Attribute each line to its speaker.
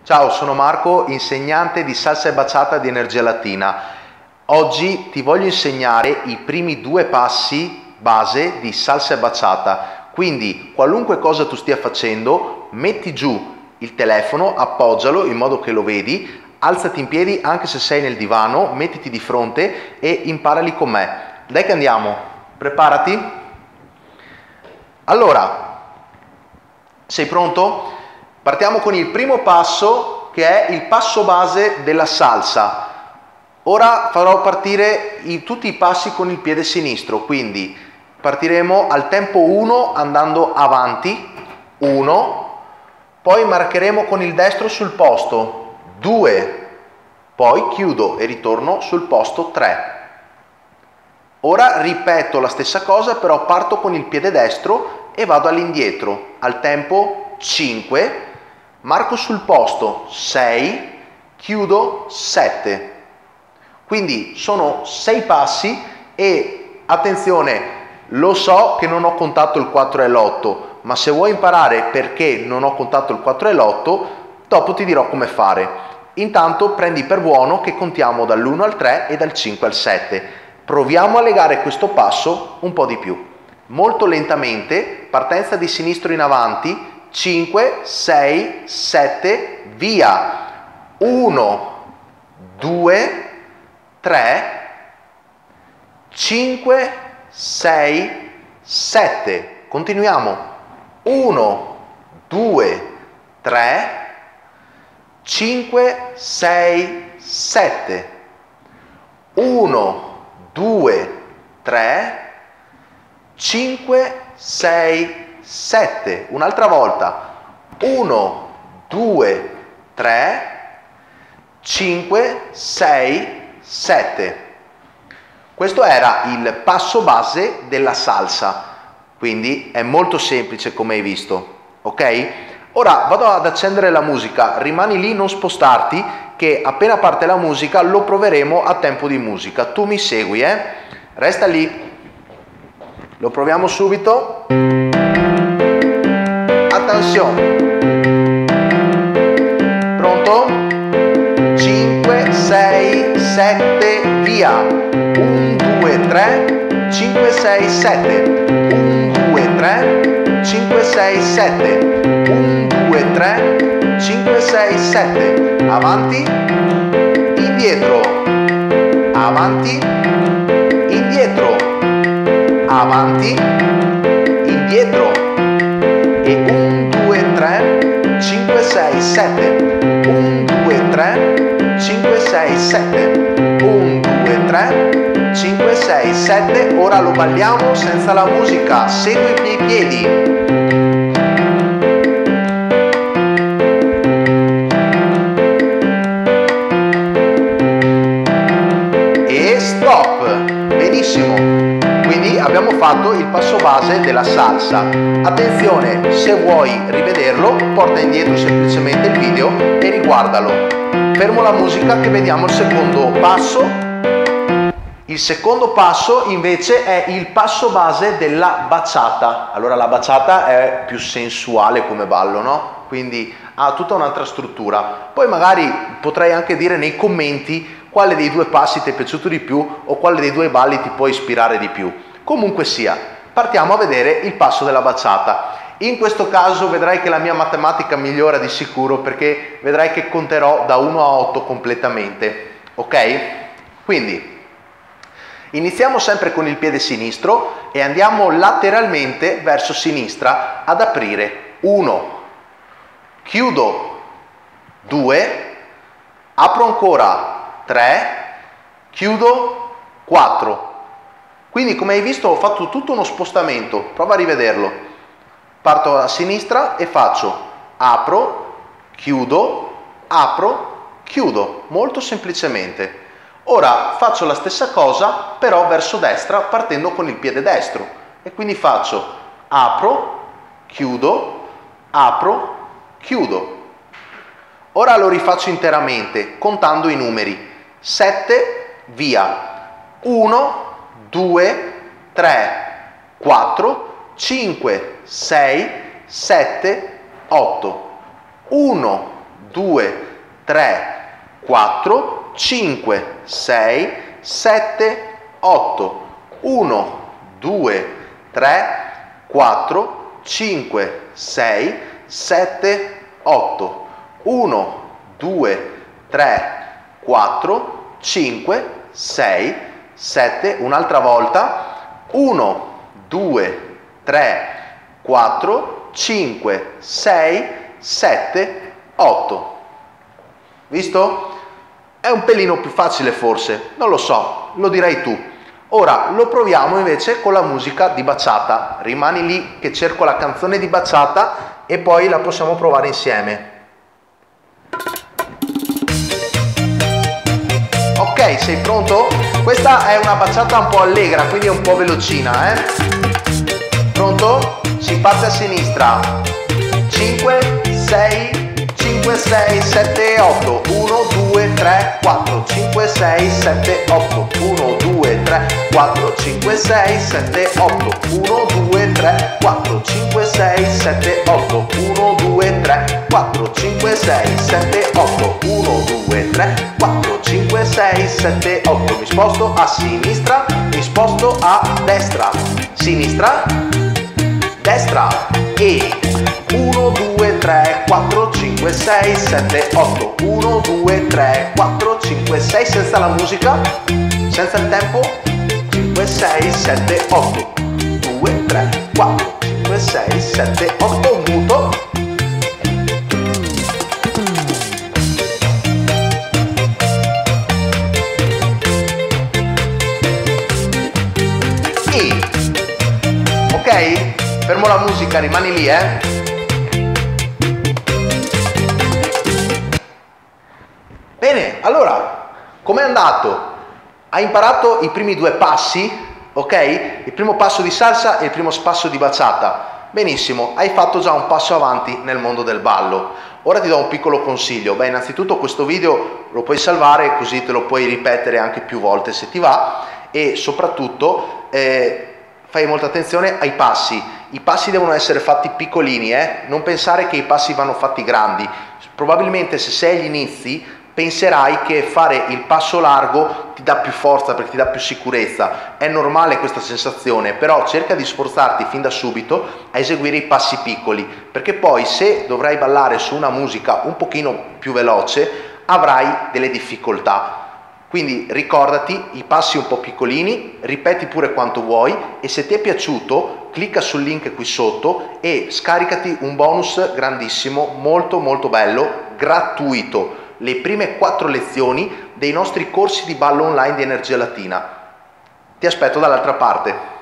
Speaker 1: Ciao, sono Marco, insegnante di salsa e bachata di Energia Latina. Oggi ti voglio insegnare i primi due passi base di salsa e bachata. Quindi, qualunque cosa tu stia facendo, metti giù il telefono, appoggialo in modo che lo vedi, alzati in piedi anche se sei nel divano, mettiti di fronte e imparali con me. Dai che andiamo, preparati. Allora, sei pronto? Partiamo con il primo passo, che è il passo base della salsa. Ora farò partire tutti i passi con il piede sinistro, quindi partiremo al tempo 1 andando avanti, 1, poi marcheremo con il destro sul posto, 2, poi chiudo e ritorno sul posto 3. Ora ripeto la stessa cosa, però parto con il piede destro e vado all'indietro, al tempo 5, marco sul posto 6, chiudo 7. Quindi sono 6 passi e attenzione, lo so che non ho contato il 4 e l'8, ma se vuoi imparare perché non ho contato il 4 e l'8, dopo ti dirò come fare. Intanto prendi per buono che contiamo dall'1 al 3 e dal 5 al 7. Proviamo a legare questo passo un po' di più. Molto lentamente, partenza di sinistro in avanti, 5, 6, 7, via. 1, 2, 3, 5, 6, 7. Continuiamo. 1, 2, 3, 5, 6, 7. 1, 2, 3, 5, 6, 7. Un'altra volta. 1, 2, 3, 5, 6, 7. Questo era il passo base della salsa, quindi è molto semplice come hai visto, ok? Ora vado ad accendere la musica, rimani lì, non spostarti, che appena parte la musica lo proveremo a tempo di musica. Tu mi segui, Resta lì, lo proviamo subito. Attenzione, pronto? 5, 6, 7, via. 1, 2, 3, 5, 6, 7. 1, 2, 3, 5, 6, 7. 1, 2, 3, 5, 6, 7. Avanti, indietro, avanti, indietro, avanti, indietro. E 1, 2, 3, 5, 6, 7. 1, 2, 3, 5, 6, 7. 1, 2, 3, 5, 6, 7. Ora lo balliamo senza la musica. Segui i miei piedi. E stop. Benissimo. Quindi abbiamo fatto il passo base della salsa. Attenzione, se vuoi rivederlo, porta indietro semplicemente il video e riguardalo. Fermo la musica che vediamo il secondo passo. Il secondo passo invece è il passo base della bachata. Allora la bachata è più sensuale come ballo, no? Quindi ha tutta un'altra struttura. Poi magari potrei anche dire nei commenti quale dei due passi ti è piaciuto di più o quale dei due balli ti può ispirare di più. Comunque sia, partiamo a vedere il passo della bachata. In questo caso vedrai che la mia matematica migliora di sicuro, perché vedrai che conterò da 1 a 8 completamente, ok? Quindi iniziamo sempre con il piede sinistro e andiamo lateralmente verso sinistra ad aprire. 1, chiudo 2, apro ancora 3, chiudo 4. Quindi come hai visto ho fatto tutto uno spostamento, prova a rivederlo. Parto a sinistra e faccio apro, chiudo, molto semplicemente. Ora faccio la stessa cosa però verso destra partendo con il piede destro e quindi faccio apro, chiudo. Ora lo rifaccio interamente contando i numeri. 7, via. 1, 2, 3, 4, 5, 6, 7, 8. 1, 2, 3, 4, 5, 6, 7, 8. 1, 2, 3, 4, 5, 6, 7, 8. 1, 2, 3, 4, 5, 6, 7. Un'altra volta. 1, 2, 3, 4, 5, 6, 7, 8. Visto? È un pelino più facile forse, non lo so, lo direi tu. Ora lo proviamo invece con la musica di bachata. Rimani lì che cerco la canzone di bachata e poi la possiamo provare insieme. Ok, sei pronto? Questa è una bachata un po' allegra, quindi è un po' velocina, Pronto? Si parte a sinistra. 5, 6, 5, 6, 7, 8. 1, 2, 3, 4, 5, 6, 7, 8. 1, 2, 3, 4, 5, 6, 7, 8. 1, 2, 3, 4, 5, 6, 7, 8. 1, 2, 3, 4, 5, 6, 7, 8. 1, 2, 3, 4, 5, 6, 7, 8. Mi sposto a sinistra, mi sposto a destra. Sinistra, destra e 1, 2, 3, 4, 5, 6, 7, 8. 1, 2, 3, 4, 5, 6, senza la musica, senza il tempo. 5, 6, 7, 8. 2, 3, 4, 5, 6, 7, 8. Muto. E. Ok? Fermo la musica, rimani lì, Bene, allora, com'è andato? Hai imparato i primi due passi, ok? Il primo passo di salsa e il primo passo di bachata. Benissimo, hai fatto già un passo avanti nel mondo del ballo. Ora ti do un piccolo consiglio. Beh, innanzitutto questo video lo puoi salvare, così te lo puoi ripetere anche più volte se ti va, e soprattutto fai molta attenzione ai passi. I passi devono essere fatti piccolini, non pensare che i passi vanno fatti grandi. Probabilmente se sei agli inizi penserai che fare il passo largo ti dà più forza perché ti dà più sicurezza. È normale questa sensazione, però cerca di sforzarti fin da subito a eseguire i passi piccoli, perché poi se dovrai ballare su una musica un pochino più veloce avrai delle difficoltà. Quindi ricordati i passi un po' piccolini, ripeti pure quanto vuoi, e se ti è piaciuto clicca sul link qui sotto e scaricati un bonus grandissimo, molto molto bello, gratuito. Le prime 4 lezioni dei nostri corsi di ballo online di Energia Latina. Ti aspetto dall'altra parte.